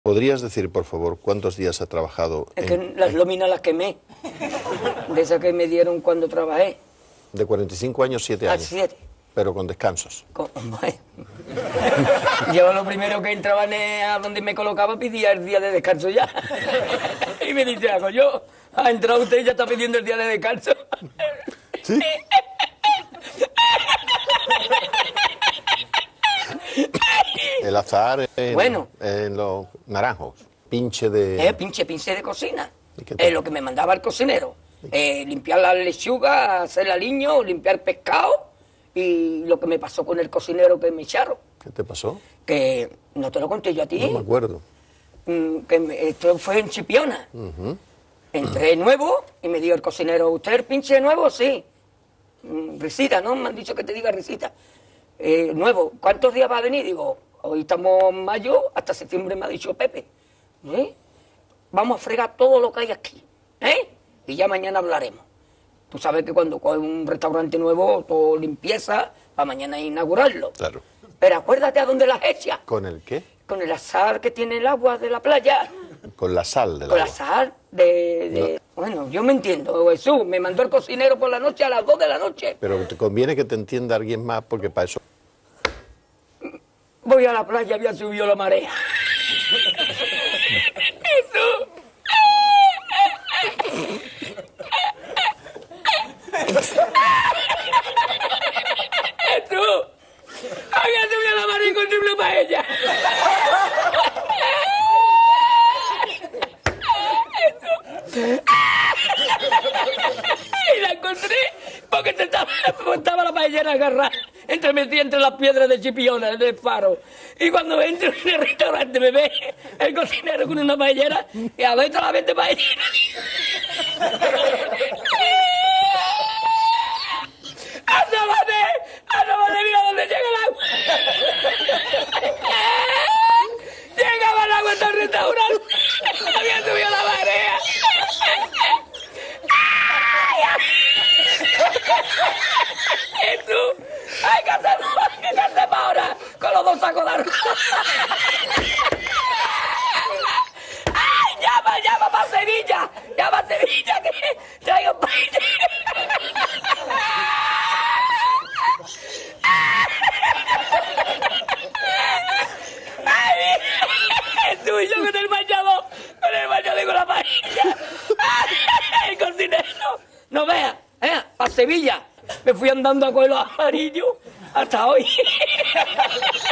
¿Podrías decir, por favor, cuántos días ha trabajado? Es que las lóminas las quemé, de esas que me dieron cuando trabajé. De 45 años, 7 años. 7. Pero con descansos. Yo lo primero que entraba a donde me colocaba pedía el día de descanso ya. Y me dice, hago yo, ha entrado usted y ya está pidiendo el día de descanso. ¿Sí? El azahar en los naranjos. Pinche de... Pinche de cocina. ¿Y Es lo que me mandaba el cocinero. Limpiar la lechuga, hacer el aliño, limpiar pescado. Y lo que me pasó con el cocinero que me echaron. ¿Qué te pasó? Que no te lo conté yo a ti. No me acuerdo. Esto fue en Chipiona. Entré nuevo y me dijo el cocinero, ¿usted es el pinche nuevo? Sí. Risita, ¿no? Me han dicho que te diga risita. Nuevo, ¿cuántos días va a venir? Digo, hoy estamos en mayo, hasta septiembre me ha dicho Pepe. Vamos a fregar todo lo que hay aquí. Y ya mañana hablaremos. Tú sabes que cuando coges un restaurante nuevo, todo limpieza, para mañana inaugurarlo. Claro. Pero acuérdate a dónde las echas. ¿Con el qué? Con el azahar que tiene el agua de la playa. Con la sal del Con agua. la sal de... Bueno, yo me entiendo, Jesús. Me mandó el cocinero por la noche a las 2 de la noche. Pero te conviene que te entienda alguien más, porque para eso... Voy a la playa, había subido la marea. Jesús. Jesús. Había subido la marea y encontré una paella. Y la encontré porque estaba la paellera agarrada metida entre las piedras de Chipiona, del faro. Y cuando entro en el restaurante me ve el cocinero con una paellera y a ver la vende paellera. ¡Asómate! ¡Mira dónde llega el agua! Llegaba el agua hasta el restaurante. Había subido la marea. Jesús, hay que hacer ahora con los 2 sacos de arroz. ¡Ay, llama para Sevilla! ¡Llama a Sevilla que traigo paella! ¡Ay, Jesús, yo con el bañador con la paella! ¡Ay, el cocinero! No veas, para Sevilla. Me fui andando a coger los amarillos hasta hoy.